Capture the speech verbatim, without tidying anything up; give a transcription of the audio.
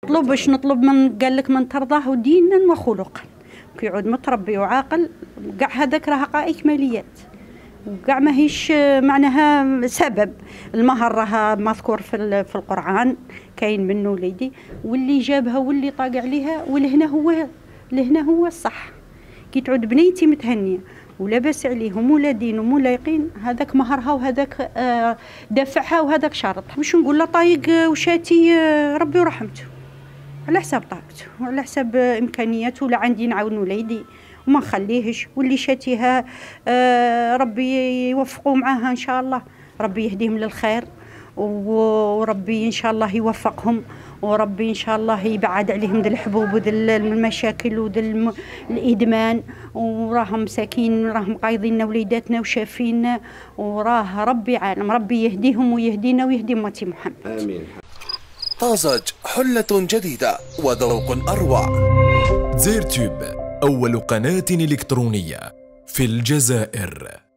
نطلبش نطلب من قال لك من ترضاه دينا وخلقا، كيعود متربي وعاقل كاع هذاك راه قائد كماليات، وكاع ماهيش معناها سبب. المهر راه مذكور في في القرآن كاين منه وليدي، واللي جابها واللي طاق عليها ولهنا هو لهنا هو الصح. كي تعود بنيتي متهنيه ولاباس عليهم ولا دينهم ولا يقين، هذاك مهرها وهذاك آه دافعها وهذاك شرط. مش نقول لا طايق وشاتي آه ربي ورحمته، على حساب طاقته وعلى حساب آه امكانياته. ولا عندي نعاون وليدي وما نخليهش، واللي شاتيها آه ربي يوفقوا معاها ان شاء الله، ربي يهديهم للخير، وربي ان شاء الله يوفقهم، وربي ان شاء الله يبعد عليهم ذي الحبوب وذي المشاكل وذي الادمان. وراهم مساكين راهم قايضين وليداتنا وشافينا، وراه ربي عالم، ربي يهديهم ويهدينا ويهدي امتي محمد. امين. طازج حلة جديدة وذوق اروع. زيرتوب أول قناة إلكترونية في الجزائر.